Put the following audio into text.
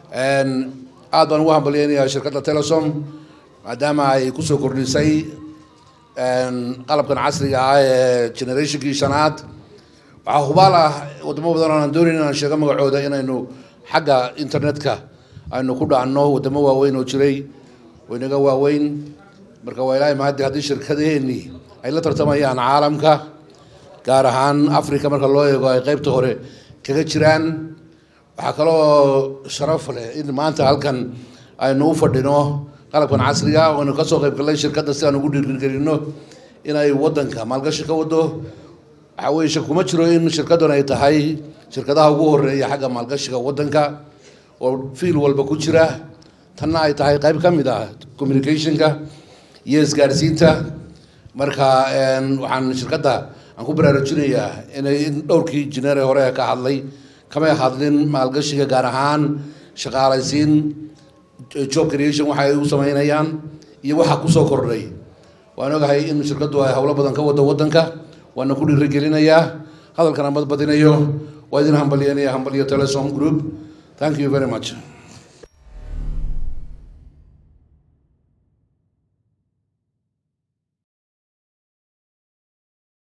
aad baan ugu hambalyeynaya shirkadda Telesom maadaama ay ku soo kordhisay qalabkan casriga ah ee generationkii shanaad waxa hubaal ah wadamo badan oo aan doonayn inaan sheego magacooda inaynu xagga internetka aynu ku dhacno wadamo waaweyn oo jiray waynaga waaweyn marka waa ilaahay mahadi haddii shirkadeeni ay la tartamayaan caalamka gaar ahaan Afrika marka loo eego ay qaybta hore kaga jiraan waxa kaloo sharaf leh in maanta halkan aynu u fadhino qalabkan casriga ah oo ka soo qayb galay shirkadda si aan ugu dhiirigelino in ay wadanka maalgashi ka wado waxa weeye shakuma jiro in shirkaddan ay tahay shirkadaha ugu horeeya xagga maalgashiga wadanka oo fiil walba ku jira tanna ay tahay qayb ka mid ah communicationka iyo isgaarsiinta marka waxaan shirkadda aan ku baraarujinayaa inay dhowrkii jineer hore ka hadlay kama hadlin maalgashiga gaar ahaan shaqaalaysiin job creation waxa ay u sameynayaan iyo waxa ku soo kordhay waan ogahay in shirkaddu ay hawlo badan ka wado wadanka waana ku dhiirigelinayaa hadalkan aan badbadinayo waa idin hambalyeynaya Hambalyo Telesom Group. Thank you very much.